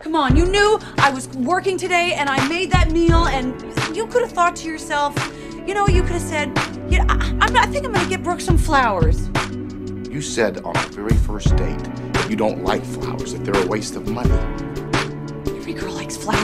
Come on, you knew I was working today and I made that meal, and you could have thought to yourself, you know, you could have said, yeah, I think I'm gonna get Brooke some flowers. You said on our very first date that you don't like flowers, that they're a waste of money. Every girl likes flowers.